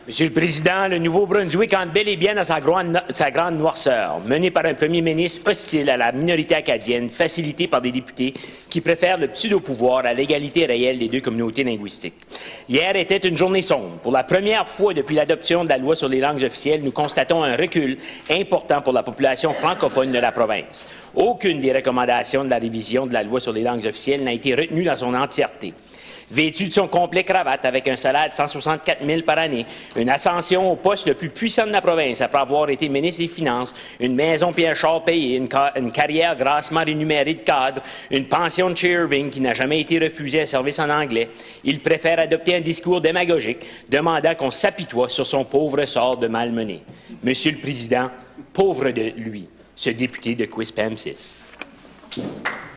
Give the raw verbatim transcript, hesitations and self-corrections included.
Monsieur le Président, le Nouveau-Brunswick entre bel et bien dans sa grande, sa grande noirceur, mené par un premier ministre hostile à la minorité acadienne, facilité par des députés qui préfèrent le pseudo-pouvoir à l'égalité réelle des deux communautés linguistiques. Hier était une journée sombre. Pour la première fois depuis l'adoption de la loi sur les langues officielles, nous constatons un recul important pour la population francophone de la province. Aucune des recommandations de la révision de la loi sur les langues officielles n'a été retenue dans son entièreté. Vêtu de son complet cravate avec un salaire de cent soixante-quatre mille par année, une ascension au poste le plus puissant de la province après avoir été ministre des Finances, une maison puis un char payé, une, ca une carrière grassement rémunérée de cadre, une pension de chez Irving qui n'a jamais été refusée à service en anglais, il préfère adopter un discours démagogique demandant qu'on s'apitoie sur son pauvre sort de malmené. Monsieur le Président, pauvre de lui, ce député de Quispamsis.